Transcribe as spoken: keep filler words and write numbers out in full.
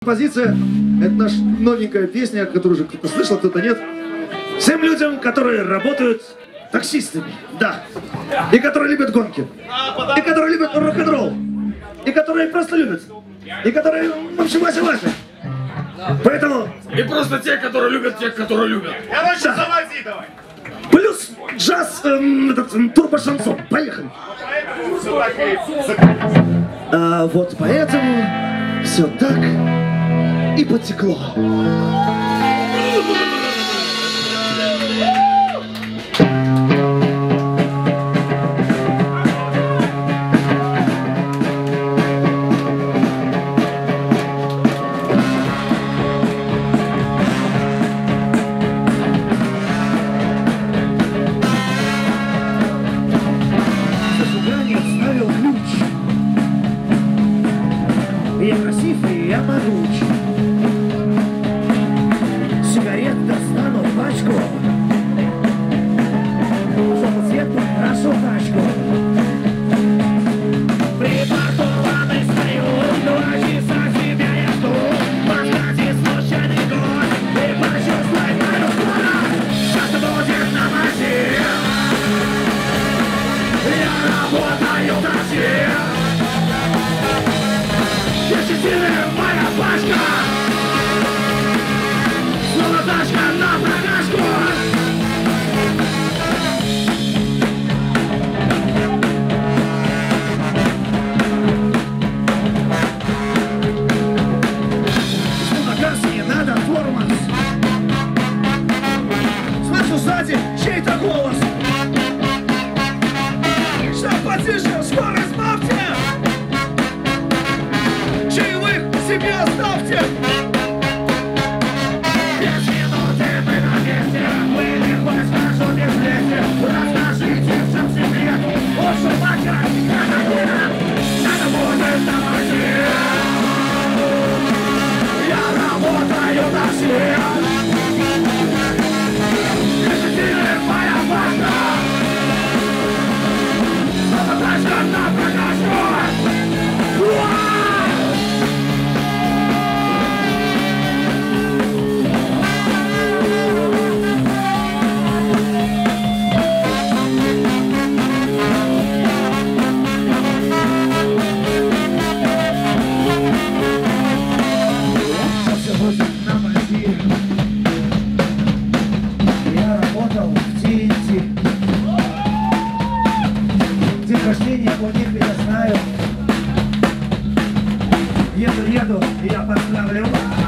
Позиция — это наша новенькая песня, которую уже кто-то слышал, кто-то нет. Всем людям, которые работают таксистами, да, и которые любят гонки, и которые любят рок-н-ролл, и которые просто любят, и которые, в общем, Вася-Вася. Поэтому... И просто те, которые любят тех, которые любят. Короче, да. Заводи давай. Плюс джаз, эм, этот, турбо-шансон. Поехали. А, вот поэтому все так и потекло. Я красивый, я могуч. Сигарет достану пачку. Желтый цвет покрашу тачку. Припаркованный стою, два часа тебя я жду. Подходи случайный гость, и почувствуй мою скорость. Сейчас будет на мази. Я работаю такси. Десятилетняя моя пачка. Снова тачка на прокачку. Снова газ, не надо тормоз. Слышу сзади чей-то голос. Что потише, скоро избавьте. Себе оставьте! Без минуты мы на месте. Мы легко скажу без лести. Расскажите, в чем секрет. Лучше покрасить надо будет. Надо будет на мази. Я работаю на все. Десятилетняя пачка. Снова тачка на прокачку. Я работал в ти эн ти. День рождения у них я знаю. Еду, еду, я поставлю.